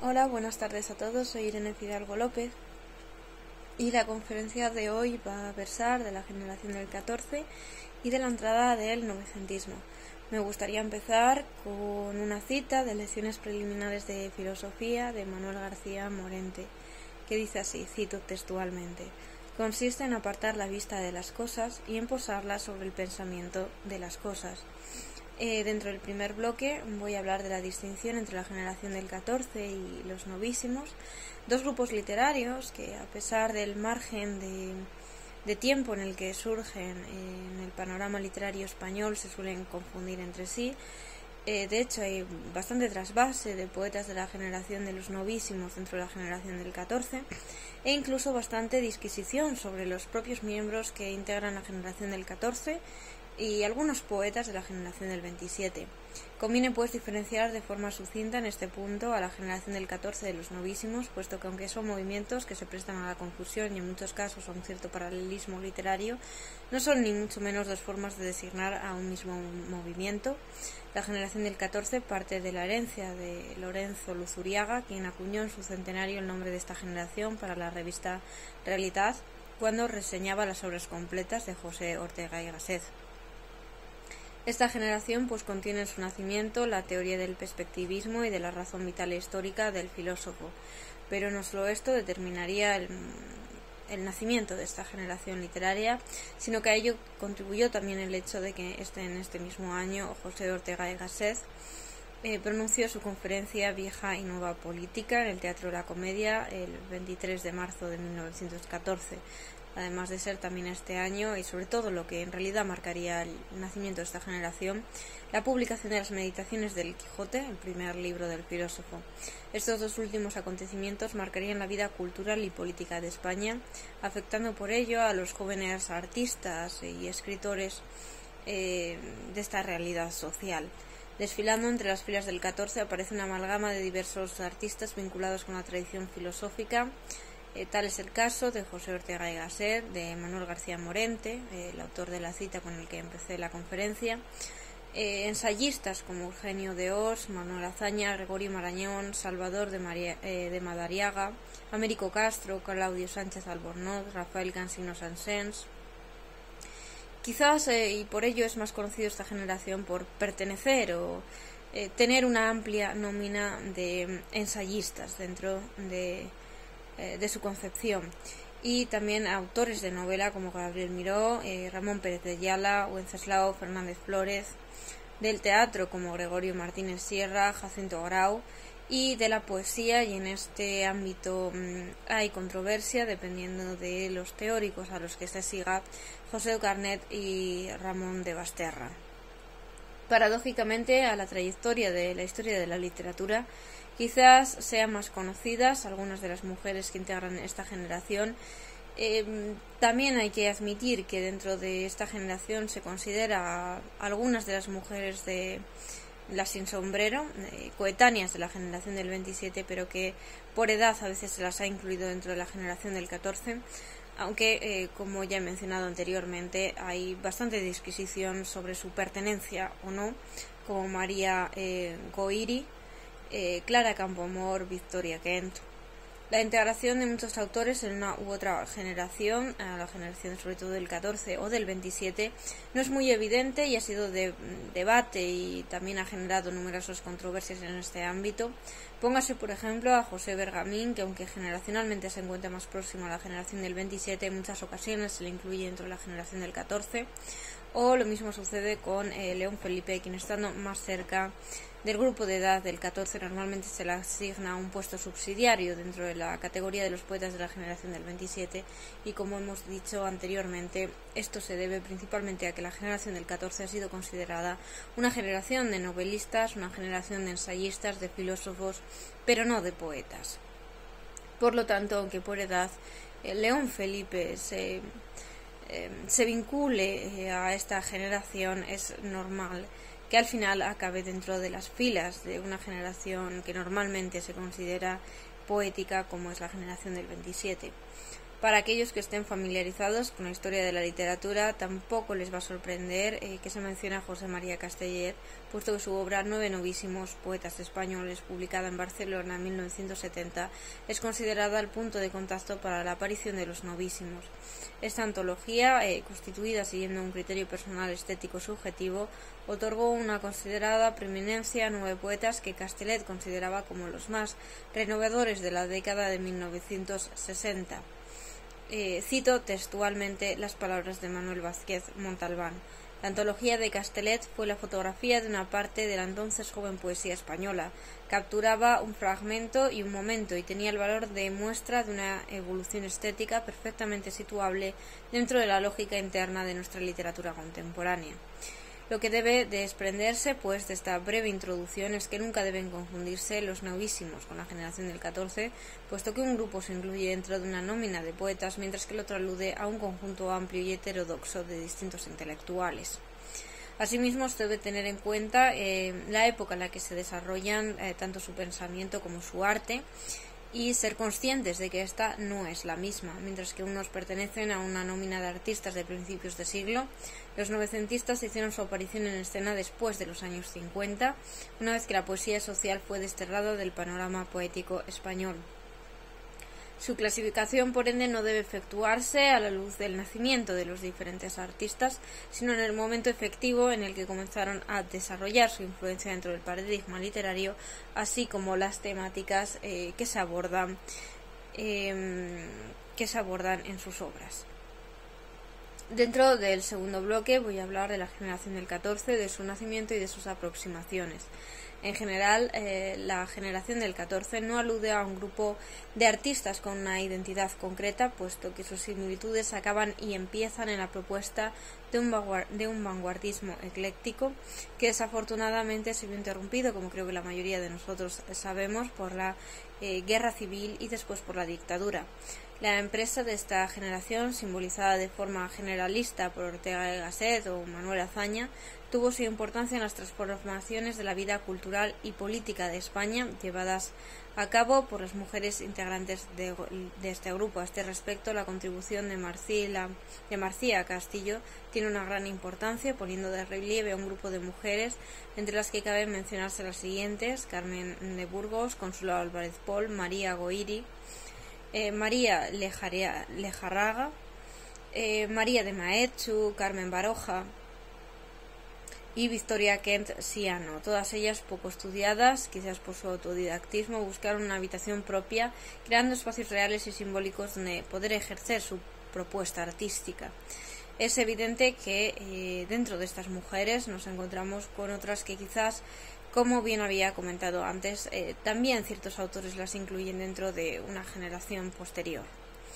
Hola, buenas tardes a todos, soy Irene Fidalgo López y la conferencia de hoy va a versar de la generación del 14 y de la entrada del novecentismo. Me gustaría empezar con una cita de Lecciones preliminares de filosofía de Manuel García Morente, que dice así, cito textualmente: consiste en apartar la vista de las cosas y en posarla sobre el pensamiento de las cosas. Dentro del primer bloque voy a hablar de la distinción entre la generación del 14 y los novísimos, dos grupos literarios que, a pesar del margen de tiempo en el que surgen en el panorama literario español, se suelen confundir entre sí. De hecho, hay bastante trasvase de poetas de la generación de los novísimos dentro de la generación del 14 e incluso bastante disquisición sobre los propios miembros que integran la generación del 14 y algunos poetas de la generación del 27. Conviene pues diferenciar de forma sucinta en este punto a la generación del 14 de los novísimos, puesto que aunque son movimientos que se prestan a la confusión y en muchos casos a un cierto paralelismo literario, no son ni mucho menos dos formas de designar a un mismo movimiento. La generación del 14 parte de la herencia de Lorenzo Luzuriaga, quien acuñó en su centenario el nombre de esta generación para la revista Realitat, cuando reseñaba las obras completas de José Ortega y Gasset. Esta generación contiene en su nacimiento la teoría del perspectivismo y de la razón vital e histórica del filósofo, pero no solo esto determinaría el nacimiento de esta generación literaria, sino que a ello contribuyó también el hecho de que en este mismo año José Ortega y Gasset pronunció su conferencia Vieja y Nueva Política en el Teatro de la Comedia el 23 de marzo de 1914. Además de ser también este año, y sobre todo lo que en realidad marcaría el nacimiento de esta generación, la publicación de las Meditaciones del Quijote, el primer libro del filósofo. Estos dos últimos acontecimientos marcarían la vida cultural y política de España, afectando por ello a los jóvenes artistas y escritores de esta realidad social. Desfilando entre las filas del 14 aparece una amalgama de diversos artistas vinculados con la tradición filosófica. Tal es el caso de José Ortega y Gasset, de Manuel García Morente, el autor de la cita con el que empecé la conferencia, ensayistas como Eugenio de Os, Manuel Azaña, Gregorio Marañón, Salvador de Madariaga, Américo Castro, Claudio Sánchez Albornoz, Rafael Cansino Sansens. Quizás, y por ello es más conocido esta generación por pertenecer o tener una amplia nómina de ensayistas dentro de su concepción, y también autores de novela como Gabriel Miró, Ramón Pérez de Ayala, Wenceslao Fernández Flórez, del teatro como Gregorio Martínez Sierra, Jacinto Grau, y de la poesía, y en este ámbito hay controversia dependiendo de los teóricos a los que se siga, José Carnet y Ramón de Basterra. Paradójicamente, a la trayectoria de la historia de la literatura quizás sean más conocidas algunas de las mujeres que integran esta generación. También hay que admitir que dentro de esta generación se considera a algunas de las mujeres de las sin sombrero, coetáneas de la generación del 27, pero que por edad a veces se las ha incluido dentro de la generación del 14, aunque, como ya he mencionado anteriormente, hay bastante disquisición sobre su pertenencia o no, como María Goiri, Clara Campoamor, Victoria Kent. La integración de muchos autores en una u otra generación, a la generación sobre todo del 14 o del 27, no es muy evidente y ha sido de debate y también ha generado numerosas controversias en este ámbito. Póngase, por ejemplo, a José Bergamín, que aunque generacionalmente se encuentra más próximo a la generación del 27, en muchas ocasiones se le incluye dentro de la generación del 14, o lo mismo sucede con León Felipe, quien estando más cerca del grupo de edad del 14 normalmente se le asigna un puesto subsidiario dentro de la categoría de los poetas de la generación del 27, y como hemos dicho anteriormente, esto se debe principalmente a que la generación del 14 ha sido considerada una generación de novelistas, una generación de ensayistas, de filósofos, pero no de poetas. Por lo tanto, aunque por edad León Felipe se vincule a esta generación, es normal que al final acabe dentro de las filas de una generación que normalmente se considera poética, como es la generación del 27. Para aquellos que estén familiarizados con la historia de la literatura, tampoco les va a sorprender que se mencione a José María Castellet, puesto que su obra Nueve novísimos, poetas españoles, publicada en Barcelona en 1970, es considerada el punto de contacto para la aparición de los novísimos. Esta antología, constituida siguiendo un criterio personal estético subjetivo, otorgó una considerada preeminencia a 9 poetas que Castellet consideraba como los más renovadores de la década de 1960. Cito textualmente las palabras de Manuel Vázquez Montalbán. La antología de Castellet fue la fotografía de una parte de la entonces joven poesía española. Capturaba un fragmento y un momento y tenía el valor de muestra de una evolución estética perfectamente situable dentro de la lógica interna de nuestra literatura contemporánea. Lo que debe desprenderse, pues, de esta breve introducción es que nunca deben confundirse los novísimos con la generación del 14, puesto que un grupo se incluye dentro de una nómina de poetas, mientras que el otro alude a un conjunto amplio y heterodoxo de distintos intelectuales. Asimismo, se debe tener en cuenta la época en la que se desarrollan tanto su pensamiento como su arte, y ser conscientes de que esta no es la misma. Mientras que unos pertenecen a una nómina de artistas de principios de siglo, los novecentistas hicieron su aparición en escena después de los años 50, una vez que la poesía social fue desterrada del panorama poético español. Su clasificación, por ende, no debe efectuarse a la luz del nacimiento de los diferentes artistas, sino en el momento efectivo en el que comenzaron a desarrollar su influencia dentro del paradigma literario, así como las temáticas que se abordan en sus obras. Dentro del segundo bloque voy a hablar de la generación del 14, de su nacimiento y de sus aproximaciones. En general, la generación del 14 no alude a un grupo de artistas con una identidad concreta, puesto que sus similitudes acaban y empiezan en la propuesta de un vanguardismo ecléctico que desafortunadamente se vio interrumpido, como creo que la mayoría de nosotros sabemos, por la guerra civil y después por la dictadura. La empresa de esta generación, simbolizada de forma generalista por Ortega y Gasset o Manuel Azaña, tuvo su importancia en las transformaciones de la vida cultural y política de España llevadas a cabo por las mujeres integrantes de este grupo. A este respecto, la contribución de Marcía Castillo tiene una gran importancia, poniendo de relieve a un grupo de mujeres, entre las que caben mencionarse las siguientes: Carmen de Burgos, Consuelo Álvarez Pol, María Goiri, María Lejarraga, María de Maeztu, Carmen Baroja y Victoria Kent Siano. Todas ellas poco estudiadas, quizás por su autodidactismo, buscaron una habitación propia, creando espacios reales y simbólicos donde poder ejercer su propuesta artística. Es evidente que dentro de estas mujeres nos encontramos con otras que quizás, como bien había comentado antes, también ciertos autores las incluyen dentro de una generación posterior.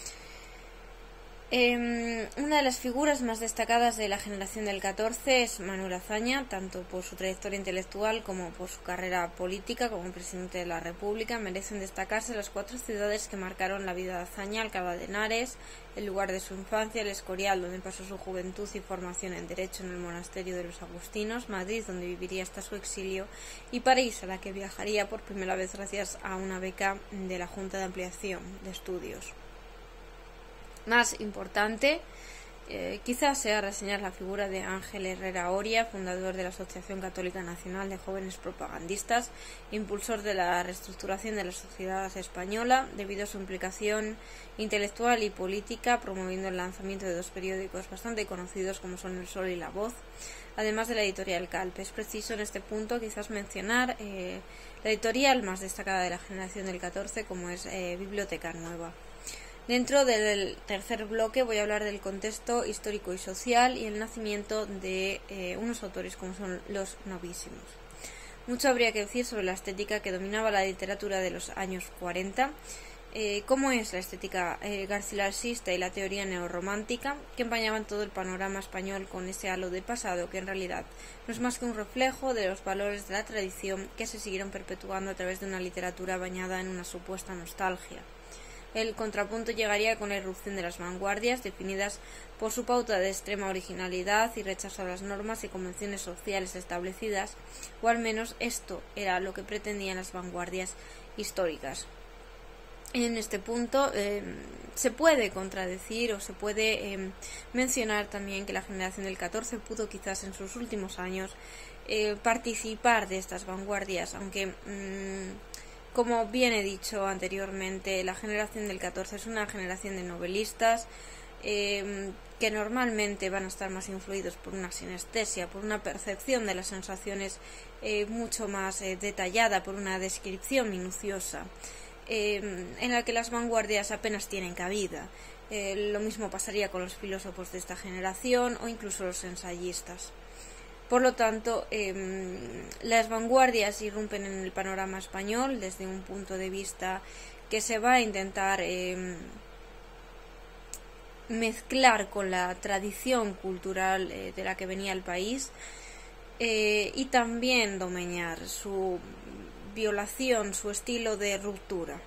Una de las figuras más destacadas de la generación del 14 es Manuel Azaña, tanto por su trayectoria intelectual como por su carrera política como presidente de la República. Merecen destacarse las 4 ciudades que marcaron la vida de Azaña: Alcalá de Henares, el lugar de su infancia, el Escorial, donde pasó su juventud y formación en Derecho en el monasterio de los Agustinos, Madrid, donde viviría hasta su exilio, y París, a la que viajaría por primera vez gracias a una beca de la Junta de Ampliación de Estudios. Más importante, quizás sea reseñar la figura de Ángel Herrera Oria, fundador de la Asociación Católica Nacional de Jóvenes Propagandistas, impulsor de la reestructuración de la sociedad española, debido a su implicación intelectual y política, promoviendo el lanzamiento de 2 periódicos bastante conocidos como son El Sol y La Voz, además de la editorial Calpe. Es preciso en este punto quizás mencionar la editorial más destacada de la generación del 14, como es Biblioteca Nueva. Dentro del tercer bloque voy a hablar del contexto histórico y social y el nacimiento de unos autores como son los novísimos. Mucho habría que decir sobre la estética que dominaba la literatura de los años 40, cómo es la estética garcilasista y la teoría neorromántica, que empañaban todo el panorama español con ese halo de pasado que en realidad no es más que un reflejo de los valores de la tradición que se siguieron perpetuando a través de una literatura bañada en una supuesta nostalgia. El contrapunto llegaría con la irrupción de las vanguardias, definidas por su pauta de extrema originalidad y rechazo a las normas y convenciones sociales establecidas, o al menos esto era lo que pretendían las vanguardias históricas. En este punto se puede contradecir o se puede mencionar también que la generación del 14 pudo quizás en sus últimos años participar de estas vanguardias, aunque como bien he dicho anteriormente, la generación del 14 es una generación de novelistas que normalmente van a estar más influidos por una sinestesia, por una percepción de las sensaciones mucho más detallada, por una descripción minuciosa, en la que las vanguardias apenas tienen cabida. Lo mismo pasaría con los filósofos de esta generación o incluso los ensayistas. Por lo tanto, las vanguardias irrumpen en el panorama español desde un punto de vista que se va a intentar mezclar con la tradición cultural de la que venía el país y también domeñar su violación, su estilo de ruptura.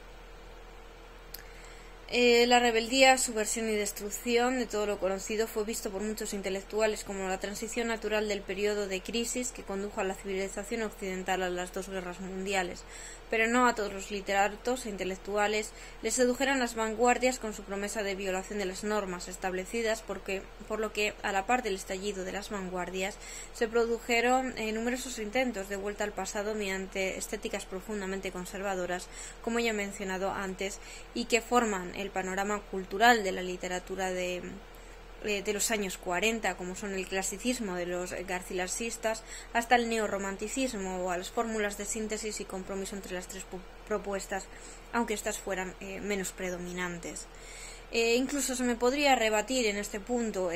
La rebeldía, subversión y destrucción de todo lo conocido fue visto por muchos intelectuales como la transición natural del periodo de crisis que condujo a la civilización occidental a las dos guerras mundiales, pero no a todos los literatos e intelectuales les sedujeron las vanguardias con su promesa de violación de las normas establecidas, por lo que, a la par del estallido de las vanguardias, se produjeron numerosos intentos de vuelta al pasado mediante estéticas profundamente conservadoras, como ya he mencionado antes, y que forman el panorama cultural de la literatura de los años 40, como son el clasicismo de los garcilasistas, hasta el neorromanticismo o a las fórmulas de síntesis y compromiso entre las tres propuestas, aunque éstas fueran menos predominantes. Incluso se me podría rebatir en este punto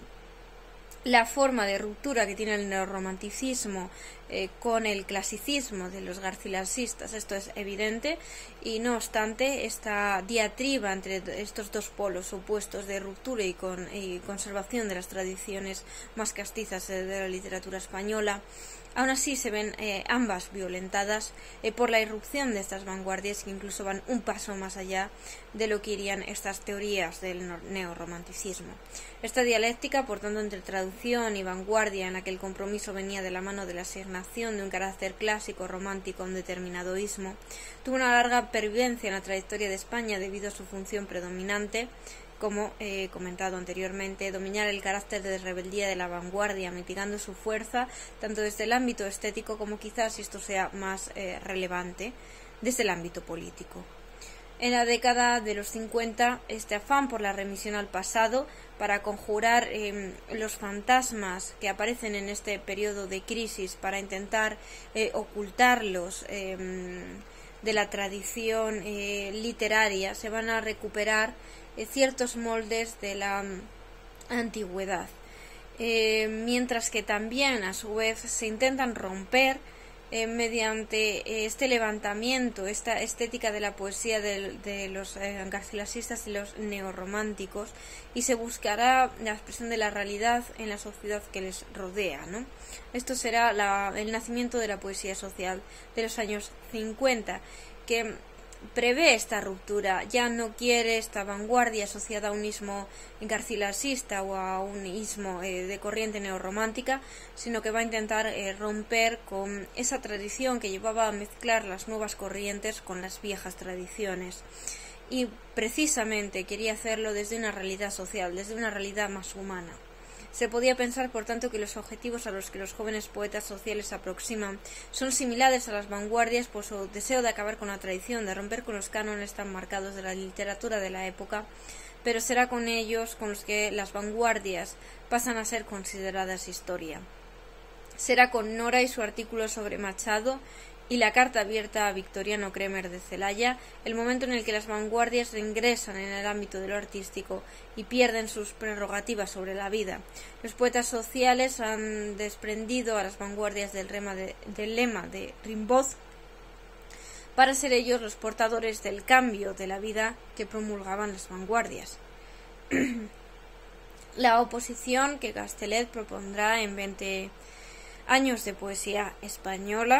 la forma de ruptura que tiene el neorromanticismo con el clasicismo de los garcilasistas. Esto es evidente, y no obstante, esta diatriba entre estos dos polos opuestos de ruptura y conservación de las tradiciones más castizas de la literatura española, aún así se ven ambas violentadas por la irrupción de estas vanguardias, que incluso van un paso más allá de lo que irían estas teorías del neorromanticismo. Esta dialéctica, por tanto, entre traducción y vanguardia, en la que el compromiso venía de la mano de la asignación de un carácter clásico romántico a un determinado ismo, tuvo una larga pervivencia en la trayectoria de España debido a su función predominante, como he comentado anteriormente, dominar el carácter de rebeldía de la vanguardia, mitigando su fuerza tanto desde el ámbito estético como, quizás, si esto sea más relevante, desde el ámbito político. En la década de los 50, este afán por la remisión al pasado, para conjurar los fantasmas que aparecen en este periodo de crisis, para intentar ocultarlos de la tradición literaria, se van a recuperar ciertos moldes de la antigüedad, mientras que también a su vez se intentan romper mediante este levantamiento, esta estética de la poesía de los garcilasistas y los neorrománticos, y se buscará la expresión de la realidad en la sociedad que les rodea, ¿no? Esto será el nacimiento de la poesía social de los años 50, que prevé esta ruptura. Ya no quiere esta vanguardia asociada a un ismo garcilasista o a un ismo de corriente neorromántica, sino que va a intentar romper con esa tradición que llevaba a mezclar las nuevas corrientes con las viejas tradiciones. Y precisamente quería hacerlo desde una realidad social, desde una realidad más humana. Se podía pensar, por tanto, que los objetivos a los que los jóvenes poetas sociales se aproximan son similares a las vanguardias por su deseo de acabar con la tradición, de romper con los cánones tan marcados de la literatura de la época, pero será con ellos con los que las vanguardias pasan a ser consideradas historia. Será con Nora y su artículo sobre Machado y la carta abierta a Victoriano Cremer de Celaya el momento en el que las vanguardias reingresan en el ámbito de lo artístico y pierden sus prerrogativas sobre la vida. Los poetas sociales han desprendido a las vanguardias del lema de Rimbaud para ser ellos los portadores del cambio de la vida que promulgaban las vanguardias. La oposición que Castellet propondrá en 20 años de poesía española,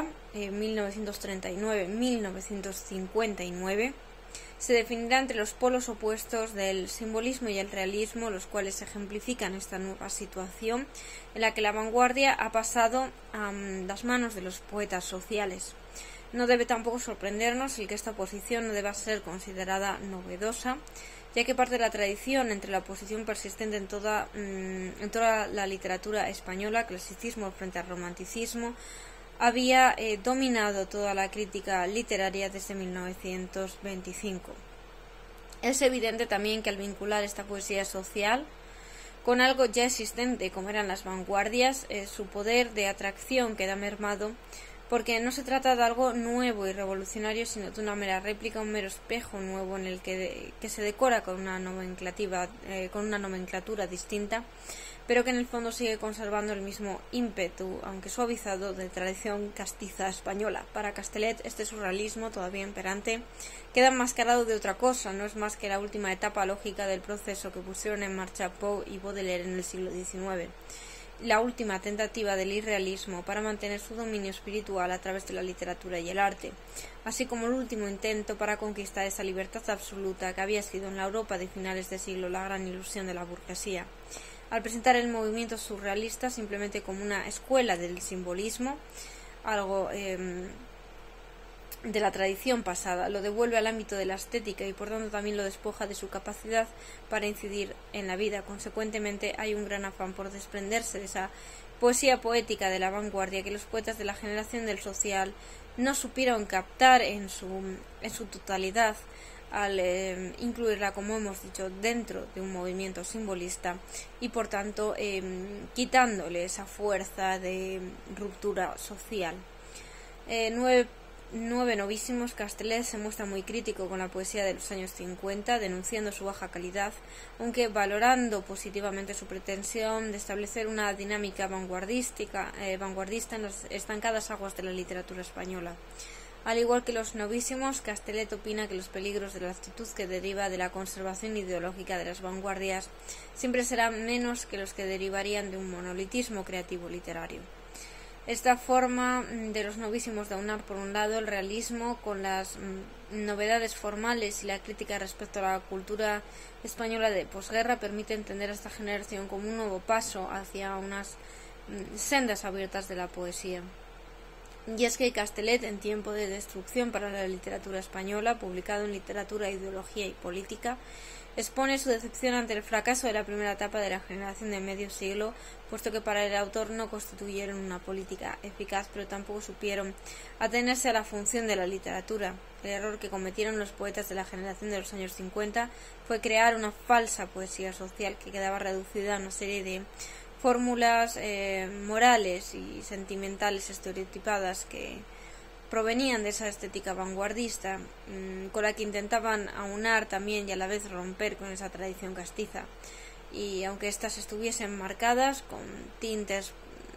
1939-1959, se definirá entre los polos opuestos del simbolismo y el realismo, los cuales ejemplifican esta nueva situación en la que la vanguardia ha pasado a las manos de los poetas sociales. No debe tampoco sorprendernos el que esta oposición no deba ser considerada novedosa, ya que parte de la tradición entre la oposición persistente en toda la literatura española, clasicismo frente al romanticismo, había dominado toda la crítica literaria desde 1925. Es evidente también que al vincular esta poesía social con algo ya existente, como eran las vanguardias, su poder de atracción queda mermado, porque no se trata de algo nuevo y revolucionario, sino de una mera réplica, un mero espejo nuevo en el que se decora con una nomenclatura distinta, pero que en el fondo sigue conservando el mismo ímpetu, aunque suavizado, de tradición castiza española. Para Castellet, este surrealismo, todavía imperante, queda enmascarado de otra cosa, no es más que la última etapa lógica del proceso que pusieron en marcha Poe y Baudelaire en el siglo XIX. La última tentativa del irrealismo para mantener su dominio espiritual a través de la literatura y el arte, así como el último intento para conquistar esa libertad absoluta que había sido en la Europa de finales de siglo la gran ilusión de la burguesía. Al presentar el movimiento surrealista simplemente como una escuela del simbolismo, algo de la tradición pasada, lo devuelve al ámbito de la estética y por tanto también lo despoja de su capacidad para incidir en la vida. Consecuentemente hay un gran afán por desprenderse de esa poesía poética de la vanguardia que los poetas de la generación del social no supieron captar en su totalidad al incluirla, como hemos dicho, dentro de un movimiento simbolista y por tanto quitándole esa fuerza de ruptura social. Nueve novísimos. Castellet se muestra muy crítico con la poesía de los años 50, denunciando su baja calidad, aunque valorando positivamente su pretensión de establecer una dinámica vanguardista en las estancadas aguas de la literatura española. Al igual que los novísimos, Castellet opina que los peligros de la actitud que deriva de la conservación ideológica de las vanguardias siempre serán menos que los que derivarían de un monolitismo creativo literario. Esta forma de los novísimos de aunar por un lado el realismo con las novedades formales y la crítica respecto a la cultura española de posguerra permite entender a esta generación como un nuevo paso hacia unas sendas abiertas de la poesía. Y es que Castellet, en Tiempo de destrucción para la literatura española, publicado en Literatura, Ideología y Política, expone su decepción ante el fracaso de la primera etapa de la generación de medio siglo, puesto que para el autor no constituyeron una política eficaz, pero tampoco supieron atenerse a la función de la literatura. El error que cometieron los poetas de la generación de los años 50 fue crear una falsa poesía social que quedaba reducida a una serie de fórmulas morales y sentimentales estereotipadas que provenían de esa estética vanguardista, con la que intentaban aunar también y a la vez romper con esa tradición castiza. Y aunque éstas estuviesen marcadas con tintes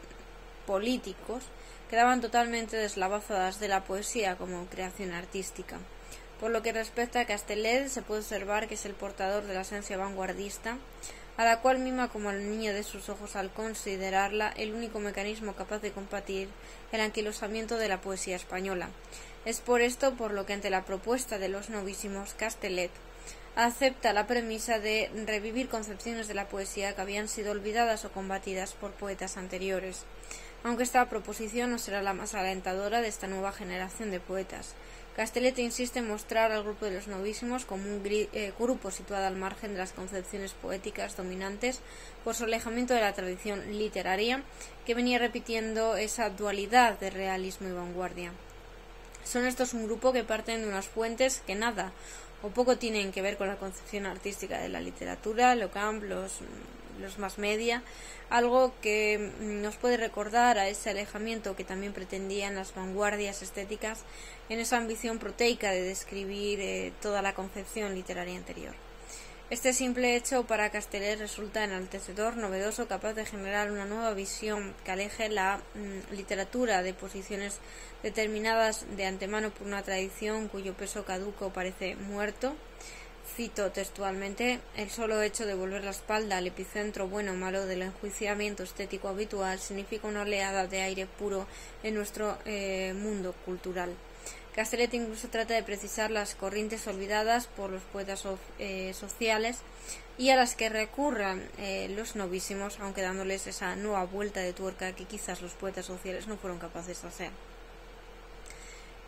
políticos, quedaban totalmente deslavazadas de la poesía como creación artística. Por lo que respecta a Castellet, se puede observar que es el portador de la esencia vanguardista, a la cual mima como al niño de sus ojos al considerarla el único mecanismo capaz de combatir el anquilosamiento de la poesía española. Es por esto por lo que ante la propuesta de los novísimos, Castellet acepta la premisa de revivir concepciones de la poesía que habían sido olvidadas o combatidas por poetas anteriores, aunque esta proposición no será la más alentadora de esta nueva generación de poetas. Castellet insiste en mostrar al grupo de los novísimos como un grupo situado al margen de las concepciones poéticas dominantes por su alejamiento de la tradición literaria que venía repitiendo esa dualidad de realismo y vanguardia. Son estos un grupo que parten de unas fuentes que nada o poco tienen que ver con la concepción artística de la literatura, lo camp, los mass media, algo que nos puede recordar a ese alejamiento que también pretendían las vanguardias estéticas en esa ambición proteica de describir toda la concepción literaria anterior. Este simple hecho para Castellet resulta enaltecedor, novedoso, capaz de generar una nueva visión que aleje la literatura de posiciones determinadas de antemano por una tradición cuyo peso caduco parece muerto. Cito textualmente: el solo hecho de volver la espalda al epicentro bueno o malo del enjuiciamiento estético habitual significa una oleada de aire puro en nuestro mundo cultural. Castellet incluso trata de precisar las corrientes olvidadas por los poetas sociales y a las que recurran los novísimos, aunque dándoles esa nueva vuelta de tuerca que quizás los poetas sociales no fueron capaces de hacer.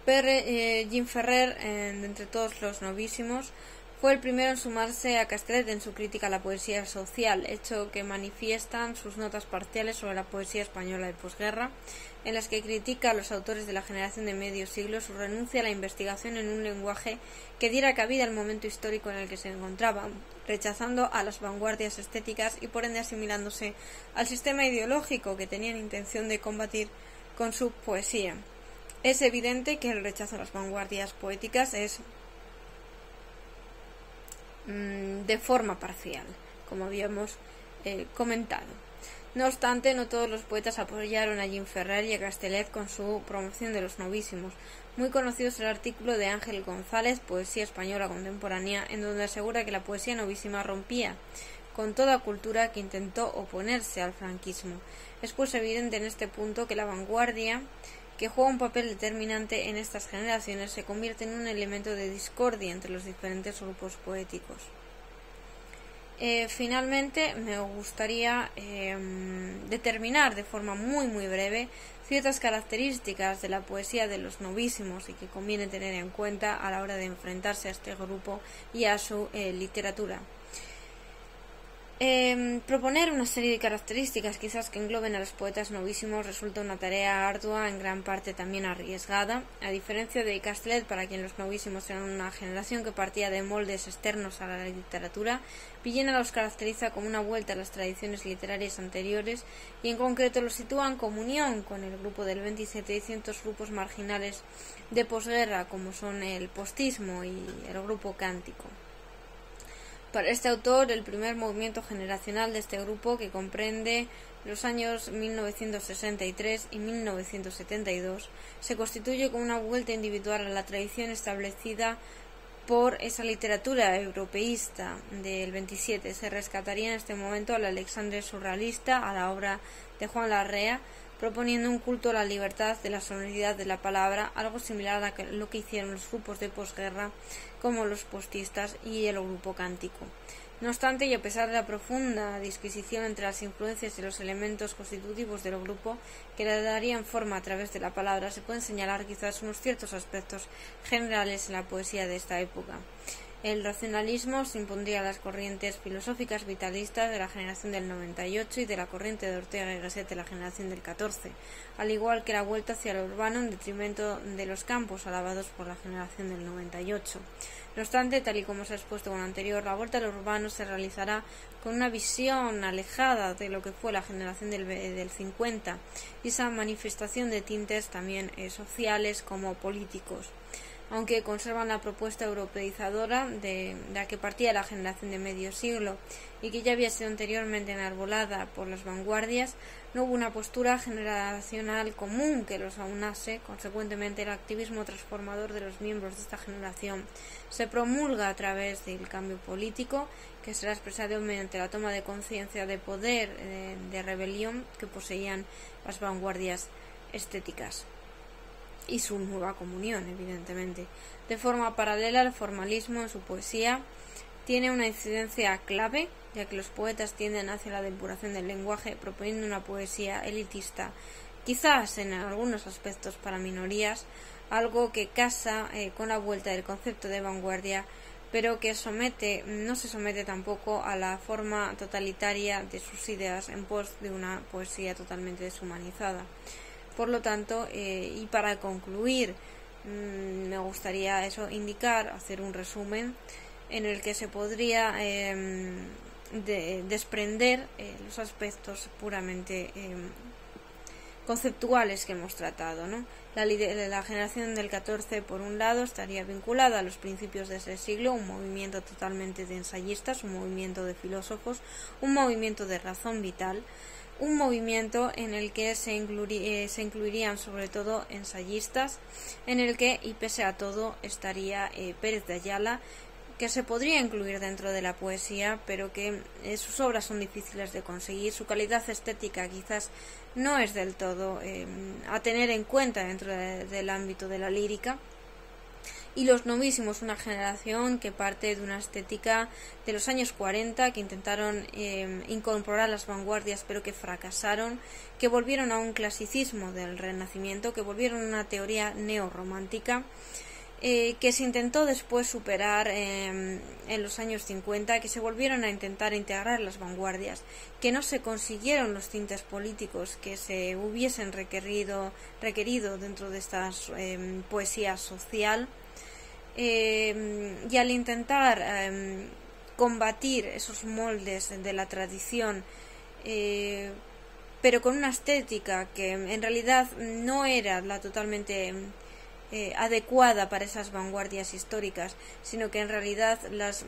Pero Jean Ferrer, de entre todos los novísimos, fue el primero en sumarse a Castellet en su crítica a la poesía social, hecho que manifiestan sus notas parciales sobre la poesía española de posguerra, en las que critica a los autores de la generación de medio siglo su renuncia a la investigación en un lenguaje que diera cabida al momento histórico en el que se encontraban, rechazando a las vanguardias estéticas y por ende asimilándose al sistema ideológico que tenían intención de combatir con su poesía. Es evidente que el rechazo a las vanguardias poéticas es de forma parcial, como habíamos comentado. No obstante, no todos los poetas apoyaron a Jean Ferrer y a Castellet con su promoción de los novísimos. Muy conocido es el artículo de Ángel González, Poesía española contemporánea, en donde asegura que la poesía novísima rompía con toda cultura que intentó oponerse al franquismo. Es pues evidente en este punto que la vanguardia, que juega un papel determinante en estas generaciones, se convierte en un elemento de discordia entre los diferentes grupos poéticos. Finalmente, me gustaría determinar de forma muy breve ciertas características de la poesía de los novísimos y que conviene tener en cuenta a la hora de enfrentarse a este grupo y a su literatura. Proponer una serie de características quizás que engloben a los poetas novísimos resulta una tarea ardua, en gran parte también arriesgada. A diferencia de Castellet, para quien los novísimos eran una generación que partía de moldes externos a la literatura, Villena los caracteriza como una vuelta a las tradiciones literarias anteriores y en concreto los sitúa en comunión con el grupo del 27 y cientos grupos marginales de posguerra como son el postismo y el grupo cántico. Para este autor, el primer movimiento generacional de este grupo, que comprende los años 1963 y 1972, se constituye como una vuelta individual a la tradición establecida por esa literatura europeísta del 27. Se rescataría en este momento al Alexandre surrealista, a la obra de Juan Larrea, proponiendo un culto a la libertad de la sonoridad de la palabra, algo similar a lo que hicieron los grupos de posguerra como los postistas y el grupo cántico. No obstante, y a pesar de la profunda disquisición entre las influencias y los elementos constitutivos del grupo que le darían forma a través de la palabra, se pueden señalar quizás unos ciertos aspectos generales en la poesía de esta época. El racionalismo se impondría a las corrientes filosóficas vitalistas de la generación del 98 y de la corriente de Ortega y Gasset de la generación del 14, al igual que la vuelta hacia lo urbano en detrimento de los campos alabados por la generación del 98. No obstante, tal y como se ha expuesto con anterior, la vuelta a lo urbano se realizará con una visión alejada de lo que fue la generación del 50 y esa manifestación de tintes también sociales como políticos. Aunque conservan la propuesta europeizadora de la que partía la generación de medio siglo y que ya había sido anteriormente enarbolada por las vanguardias, no hubo una postura generacional común que los aunase. Consecuentemente, el activismo transformador de los miembros de esta generación se promulga a través del cambio político, que será expresado mediante la toma de conciencia de poder de rebelión que poseían las vanguardias estéticas y su nueva comunión, evidentemente. De forma paralela, el formalismo en su poesía tiene una incidencia clave, ya que los poetas tienden hacia la depuración del lenguaje, proponiendo una poesía elitista, quizás en algunos aspectos para minorías, algo que casa con la vuelta del concepto de vanguardia, pero que no se somete tampoco a la forma totalitaria de sus ideas en pos de una poesía totalmente deshumanizada. Por lo tanto, y para concluir, me gustaría hacer un resumen en el que se podría desprender los aspectos puramente conceptuales que hemos tratado, ¿no? La generación del 14, por un lado, estaría vinculada a los principios de ese siglo, un movimiento totalmente de ensayistas, un movimiento de filósofos, un movimiento de razón vital, un movimiento en el que se incluirían sobre todo ensayistas, en el que, y pese a todo, estaría Pérez de Ayala, que se podría incluir dentro de la poesía, pero que sus obras son difíciles de conseguir, su calidad estética quizás no es del todo a tener en cuenta dentro del ámbito de la lírica, y los novísimos, una generación que parte de una estética de los años 40, que intentaron incorporar las vanguardias pero que fracasaron, que volvieron a un clasicismo del Renacimiento, que volvieron a una teoría neorromántica, que se intentó después superar en los años 50, que se volvieron a intentar integrar las vanguardias, que no se consiguieron los tintes políticos que se hubiesen requerido dentro de esta poesía social, y al intentar combatir esos moldes de la tradición, pero con una estética que en realidad no era la totalmente adecuada para esas vanguardias históricas, sino que en realidad las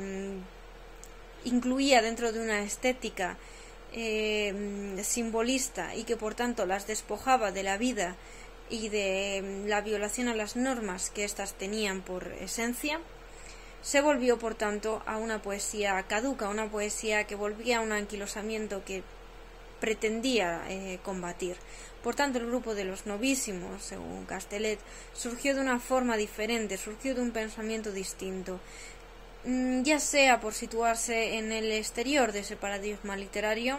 incluía dentro de una estética simbolista, y que por tanto las despojaba de la vida y de la violación a las normas que éstas tenían por esencia, se volvió por tanto a una poesía caduca, una poesía que volvía a un anquilosamiento que pretendía combatir. Por tanto, el grupo de los novísimos, según Castellet, surgió de una forma diferente, surgió de un pensamiento distinto, ya sea por situarse en el exterior de ese paradigma literario,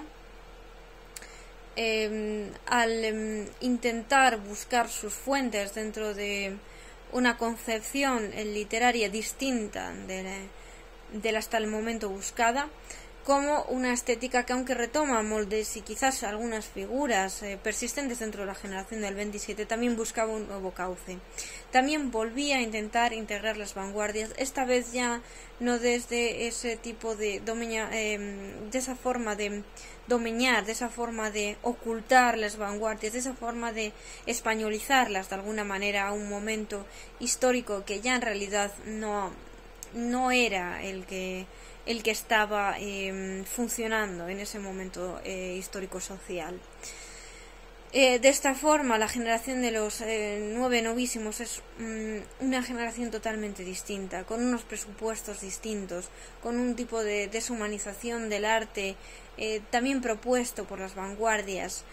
al intentar buscar sus fuentes dentro de una concepción literaria distinta de la hasta el momento buscada, como una estética que, aunque retoma moldes y quizás algunas figuras persistentes dentro de la generación del 27, también buscaba un nuevo cauce. También volvía a intentar integrar las vanguardias, esta vez ya no desde ese tipo de esa forma de domeñar, de esa forma de ocultar las vanguardias, de esa forma de españolizarlas de alguna manera a un momento histórico que ya en realidad no era el que estaba funcionando en ese momento histórico-social. De esta forma, la generación de los 9 novísimos es una generación totalmente distinta, con unos presupuestos distintos, con un tipo de deshumanización del arte también propuesto por las vanguardias,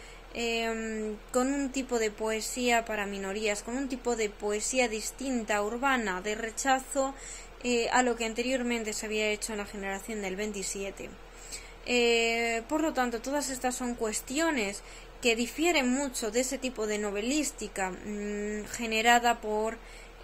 con un tipo de poesía para minorías, con un tipo de poesía distinta, urbana, de rechazo a lo que anteriormente se había hecho en la generación del 27. Por lo tanto, todas estas son cuestiones que difieren mucho de ese tipo de novelística generada por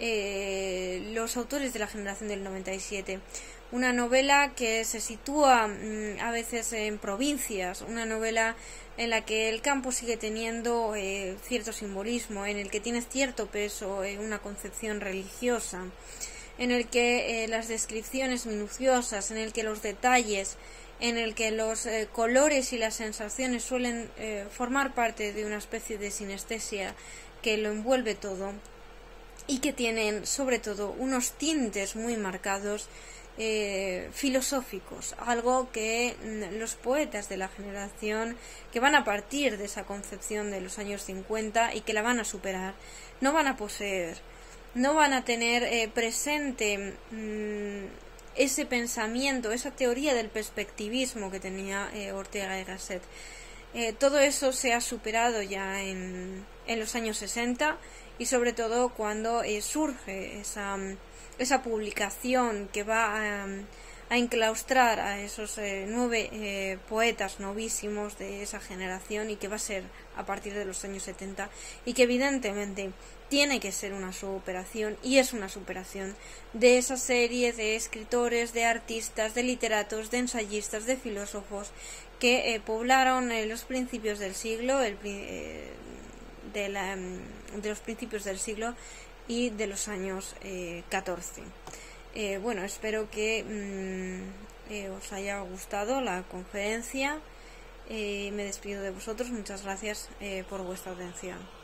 los autores de la generación del 97. Una novela que se sitúa a veces en provincias, una novela en la que el campo sigue teniendo cierto simbolismo, en el que tiene cierto peso una concepción religiosa, en el que las descripciones minuciosas, en el que los detalles, en el que los colores y las sensaciones suelen formar parte de una especie de sinestesia que lo envuelve todo, y que tienen sobre todo unos tintes muy marcados filosóficos, algo que los poetas de la generación que van a partir de esa concepción de los años 50 y que la van a superar, no van a poseer, no van a tener presente ese pensamiento, esa teoría del perspectivismo que tenía Ortega y Gasset. Todo eso se ha superado ya en los años 60, y sobre todo cuando surge esa publicación que va a enclaustrar a esos 9 poetas novísimos de esa generación, y que va a ser a partir de los años 70, y que evidentemente tiene que ser una superación, y es una superación de esa serie de escritores, de artistas, de literatos, de ensayistas, de filósofos que poblaron los principios del siglo, de los principios del siglo y de los años 14. Bueno, espero que os haya gustado la conferencia. Me despido de vosotros. Muchas gracias por vuestra atención.